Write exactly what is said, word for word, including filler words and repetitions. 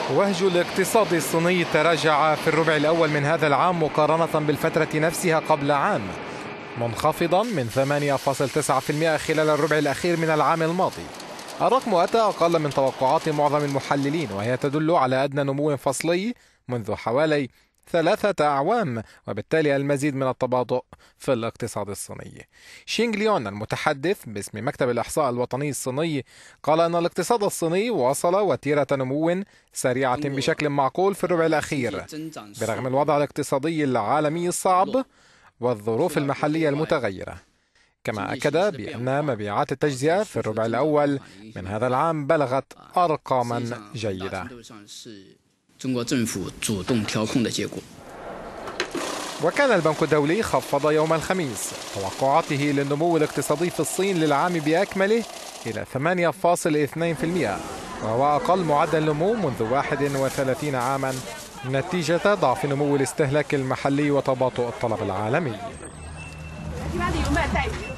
وهج الاقتصاد الصيني تراجع في الربع الأول من هذا العام مقارنة بالفترة نفسها قبل عام، منخفضا من ثمانية فاصلة تسعة بالمئة خلال الربع الأخير من العام الماضي. الرقم أتى أقل من توقعات معظم المحللين، وهي تدل على أدنى نمو فصلي منذ حوالي ثلاثة أعوام، وبالتالي المزيد من التباطؤ في الاقتصاد الصيني. شينغ ليون المتحدث باسم مكتب الإحصاء الوطني الصيني قال أن الاقتصاد الصيني واصل وتيرة نمو سريعة بشكل معقول في الربع الأخير برغم الوضع الاقتصادي العالمي الصعب والظروف المحلية المتغيرة. كما أكد بأن مبيعات التجزئة في الربع الأول من هذا العام بلغت أرقاما جيدة. وكان البنك الدولي خفض يوم الخميس توقعاته للنمو الاقتصادي في الصين للعام بأكمله إلى ثمانية فاصلة اثنين بالمئة، وهو أقل معدل نمو منذ واحد وثلاثين عاما نتيجة ضعف نمو الاستهلاك المحلي وتباطؤ الطلب العالمي.